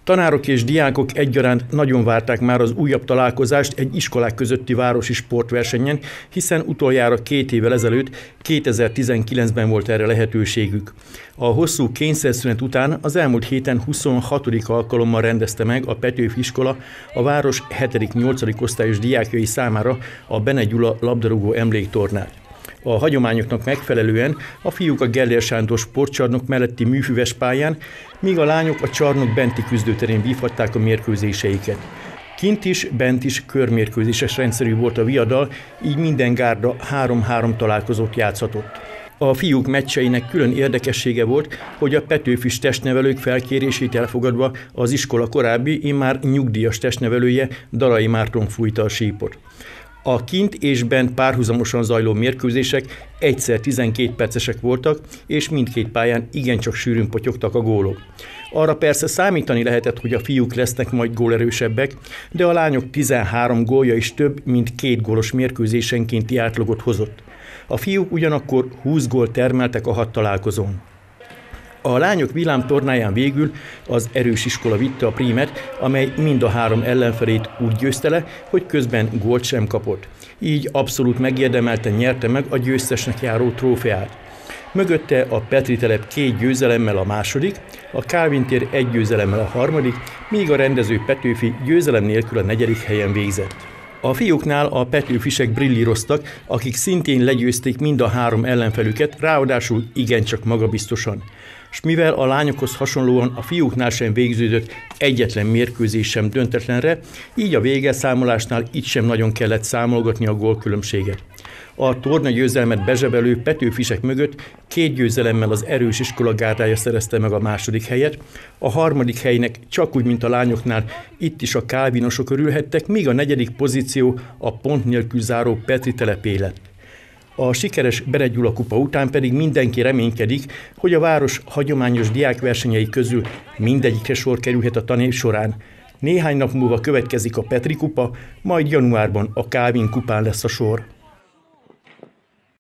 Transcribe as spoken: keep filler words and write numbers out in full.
Tanárok és diákok egyaránt nagyon várták már az újabb találkozást egy iskolák közötti városi sportversenyen, hiszen utoljára két évvel ezelőtt, kétezer-tizenkilencben volt erre lehetőségük. A hosszú kényszerszünet után az elmúlt héten huszonhatodik alkalommal rendezte meg a Petőfi iskola a város hetedik-nyolcadik osztályos diákjai számára a Bene Gyula labdarúgó emléktornát. A hagyományoknak megfelelően a fiúk a Gellér Sándor sportcsarnok melletti műfüves pályán, míg a lányok a csarnok benti küzdőterén vívhatták a mérkőzéseiket. Kint is, bent is körmérkőzéses rendszerű volt a viadal, így minden gárda három-három találkozót játszhatott. A fiúk meccseinek külön érdekessége volt, hogy a petőfis testnevelők felkérését elfogadva az iskola korábbi, immár nyugdíjas testnevelője, Darai Márton fújta a sípot. A kint és bent párhuzamosan zajló mérkőzések egyszer tizenkét percesek voltak, és mindkét pályán igencsak sűrűn potyogtak a gólok. Arra persze számítani lehetett, hogy a fiúk lesznek majd gólerősebbek, de a lányok tizenhárom gólja is több, mint két gólos mérkőzésenkénti átlagot hozott. A fiúk ugyanakkor húsz gólt termeltek a hat találkozón. A lányok villámtornáján végül az erős iskola vitte a prímet, amely mind a három ellenfelét úgy győzte le, hogy közben gólt sem kapott. Így abszolút megérdemelten nyerte meg a győztesnek járó trófeát. Mögötte a Petri telep két győzelemmel a második, a Kálvin tér egy győzelemmel a harmadik, míg a rendező Petőfi győzelem nélkül a negyedik helyen végzett. A fiúknál a petőfisek brillíroztak, akik szintén legyőzték mind a három ellenfelüket, ráadásul igencsak magabiztosan. S mivel a lányokhoz hasonlóan a fiúknál sem végződött egyetlen mérkőzés sem döntetlenre, így a végelszámolásnál itt sem nagyon kellett számolgatni a gólkülönbséget. A torna győzelmet bezsebelő petőfisek mögött két győzelemmel az erős iskola gárdája szerezte meg a második helyet, a harmadik helynek csak úgy, mint a lányoknál, itt is a kálvinosok örülhettek, míg a negyedik pozíció a pont nélkül záró Petri telepé lett. A sikeres Bene Gyula kupa után pedig mindenki reménykedik, hogy a város hagyományos diákversenyei közül mindegyikre sor kerülhet a tanév során. Néhány nap múlva következik a Petri kupa, majd januárban a Kálvin kupán lesz a sor.